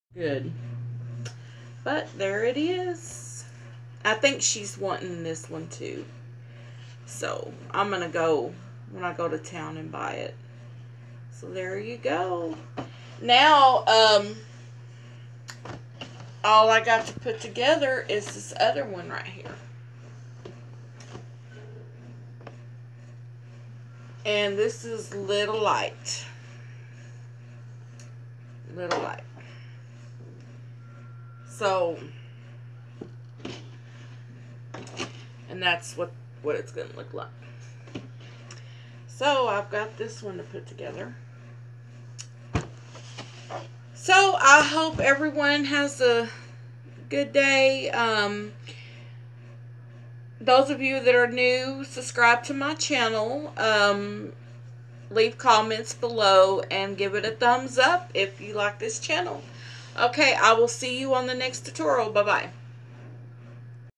Good. But there it is. I think she's wanting this one too. So I'm going to go when I go to town and buy it. So there you go. Now, all I got to put together is this other one right here. And this is Little Light. Little Light. So, and that's what it's going to look like. So, I've got this one to put together. So, I hope everyone has a good day. Those of you that are new, subscribe to my channel. Leave comments below and give it a thumbs up if you like this channel. Okay, I will see you on the next tutorial. Bye-bye.